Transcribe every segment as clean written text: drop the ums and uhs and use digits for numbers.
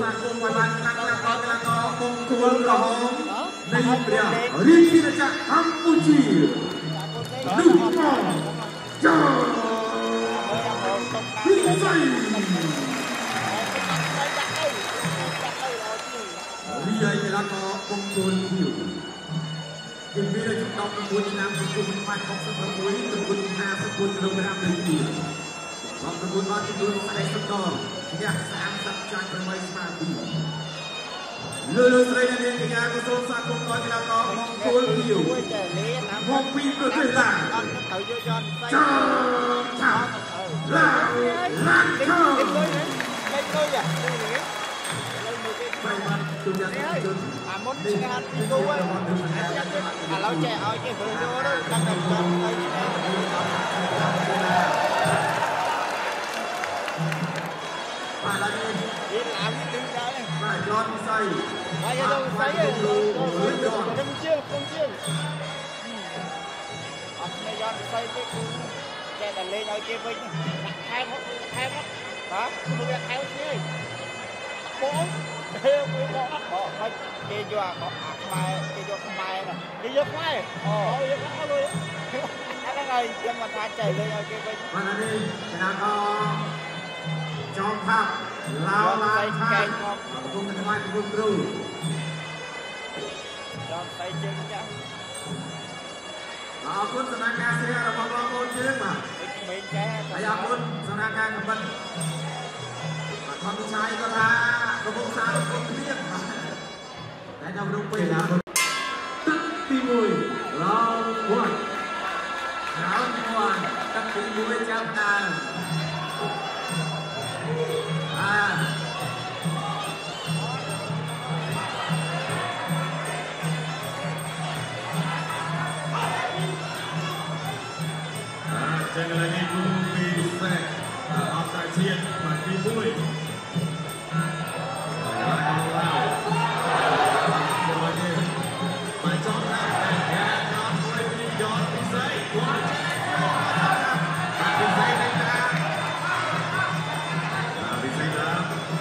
សាគមបានខាងខាងដល់កីឡាករគង់ទួលក្រហមនៃព្រះរាជាណាចក្រកម្ពុជានោះមកចាពិសេសរីឯកីឡាករគង់ទួលគីវជំនាញចំ19ឆ្នាំពីគុំបាន66ទៅគុំ50គីឡូក្រាមនៃទីបងប្រកួតបានចំនួន40ដងឈ្នះ30ចាញ់8ស្មើ2លើស្រីនាងកញ្ញាក៏សូមស្វាគមន៍ដល់កីឡាករមកគោលគីវមកពីប្រទេសឡាវត្រូវយកយន្តចាឡាវឡានខោមិនដូចអាបាយបានទូយ៉ាងជន់អាមុនឆ្ងាតពីគូហើយឥឡូវចេះឲ្យគេព្រឹកយកទៅដាក់តែដល់អីឆ្ងាតបាទឡើយនេះឡើងទីដែរបាទយន្តវិស័យបាទយន្តវិស័យខ្ញុំជឿអត់មានយន្តវិស័យទេគឺចេះតែលេងឲ្យគេវិញដាក់ថែមបាទគឺវាថែមគ្នាបងគេយកខ្មែរគេយកខ្មែរណាគេយកខ្មែរយកខ្មែរលុយអាហ្នឹងហើយខ្ញុំមកថាចៃលេងឲ្យគេវិញបាទនេះកីឡាករចောင်းថាប់ឡាវឡាយថាប់កំពុងតែថ្វាយគុំគ្រូដល់ស្អីជើងចាស់អរគុណសម្រាប់ការស្រារបស់បងប្អូនជើងបាទក្មេងចែហើយអរគុណសម្រាប់ការកំបិតខំឆាយក៏ថាកំពុងសារគុំគ្នាតែដល់រូបពេលណាទឹកទី1ឡង1ទឹកទី1ចាប់ដើមจังเลยนี่กูมีแซ่ออกจากเชียร์มาที่บุ้ยมาจอดนะแกจอดด้วยที่ยอดพิเศษกว่าพิเศษเลยนะพิเศษแล้ว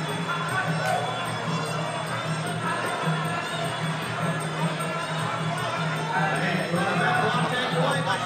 เฮ้ยตัวแบบบอลแจ้งด้วยไป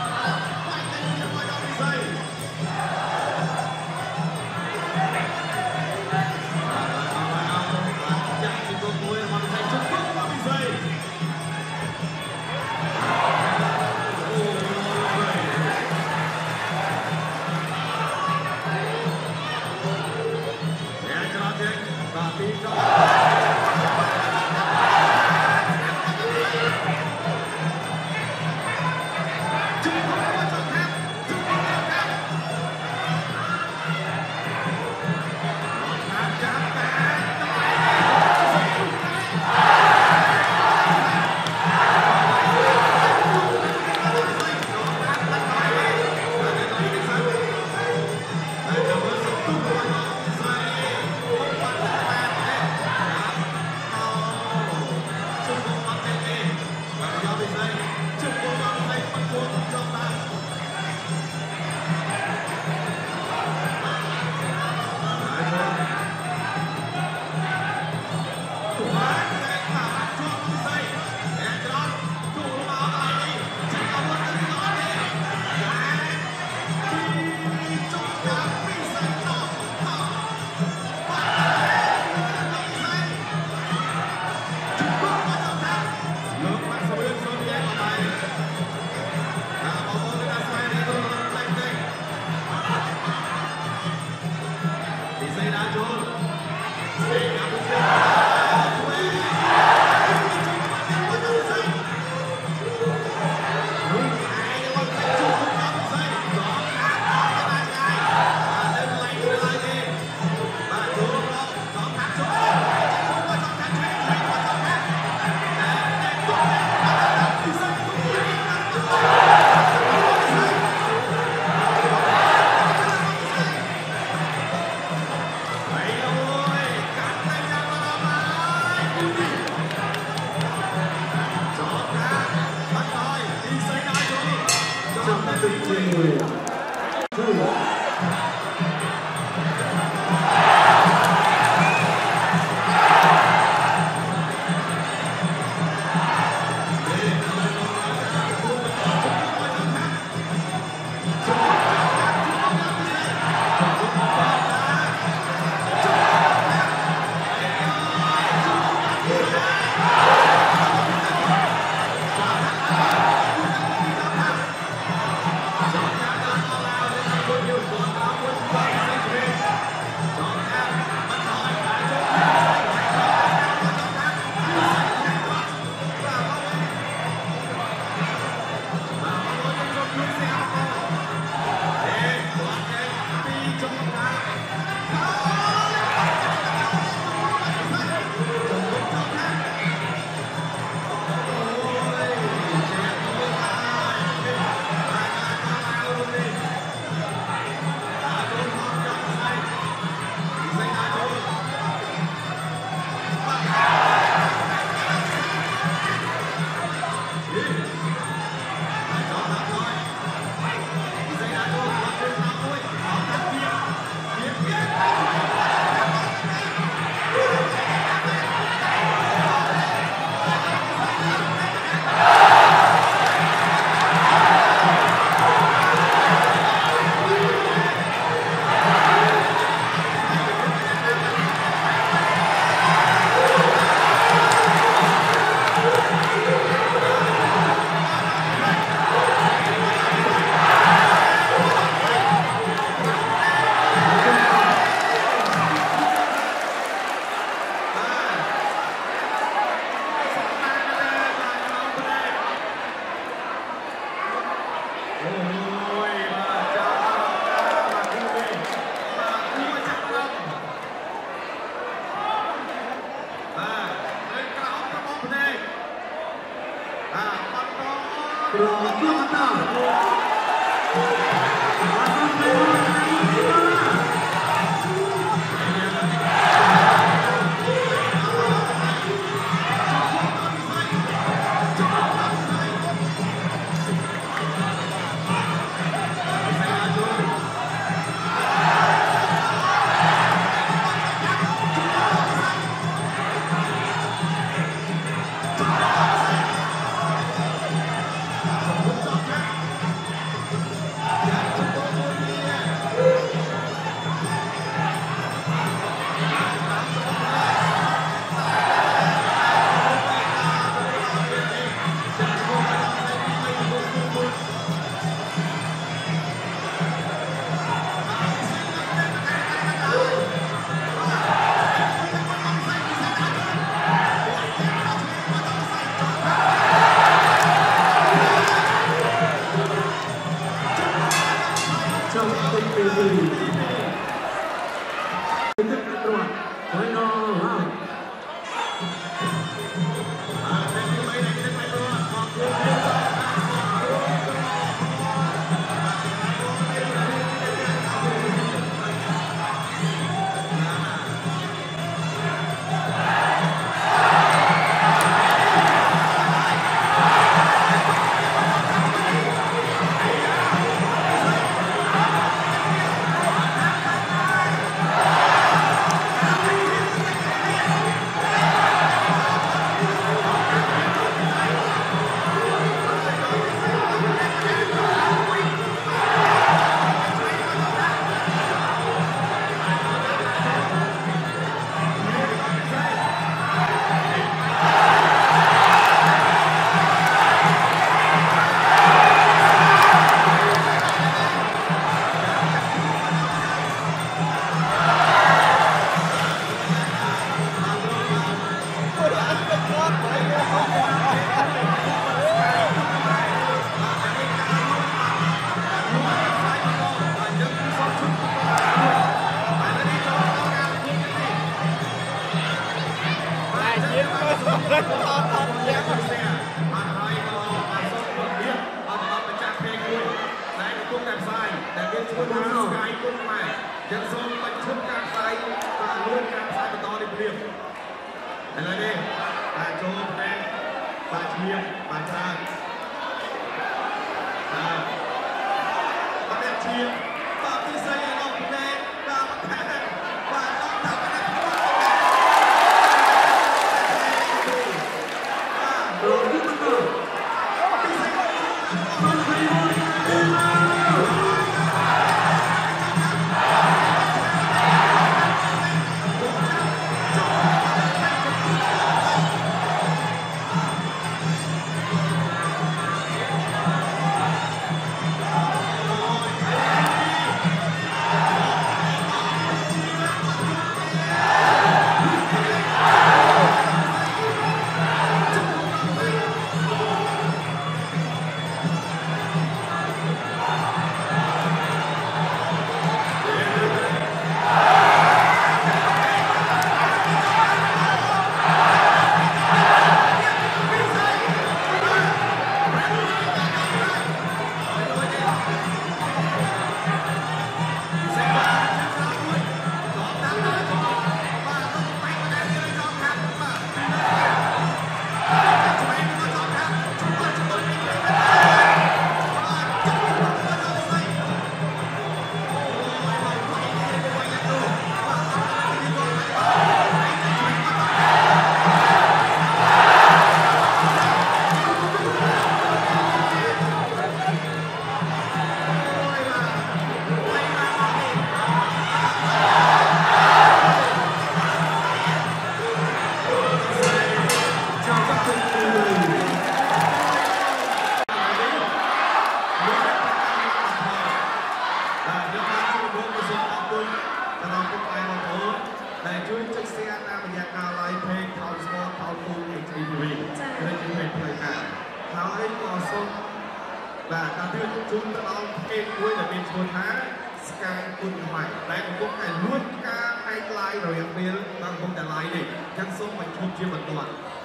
Hãy subscribe cho kênh Ghiền Mì Gõ để không bỏ lỡ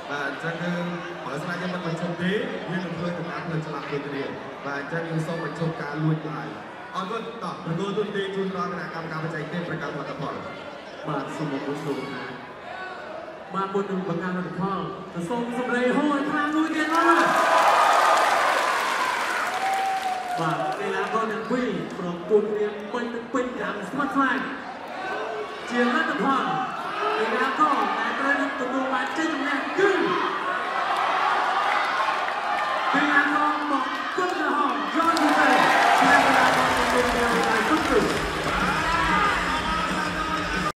ចឹងគឺបើស្នាយើងមិនបញ្ឈប់ទេយើងនឹងធ្វើដំណើរផ្លូវច្បាប់ដូចគ្នាបាទអញ្ចឹងយើងសូមបញ្ឈប់ការលួចឡាយអរគុណតោះប្រគល់ទុនទេជូនដល់គណៈកម្មការបច្ចេកទេសប្រកាន់លទ្ធផលបាទសូមអរគុណលោកណាបាទមុននឹងបង្កើនលទ្ធផលទៅសូមសម្លេងហូរខ្លាំងមួយទៀតមកបាទកីឡាករទាំងពីរប្រកួតគ្នាពេញតាមស្មាត់ខ្លាំងជាលទ្ធផលកីឡាករដែលត្រូវទទួលបានជ័យ